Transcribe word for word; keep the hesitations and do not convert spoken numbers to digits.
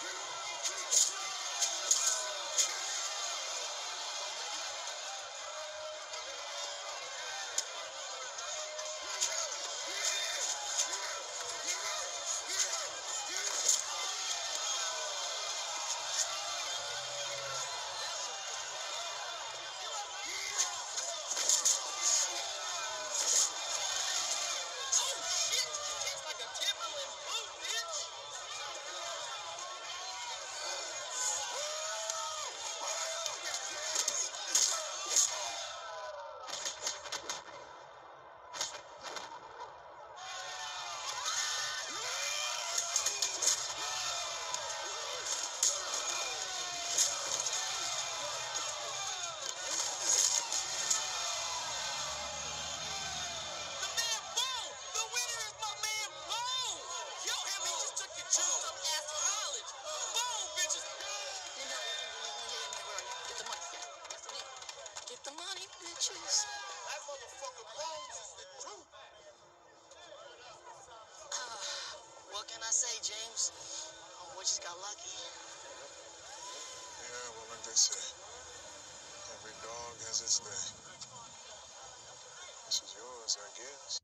Get the money, bitches. That motherfucker Bones is the truth. Uh, what can I say, James? Homeboy just got lucky. Yeah, well, like they say, every dog has its day. This is yours, I guess.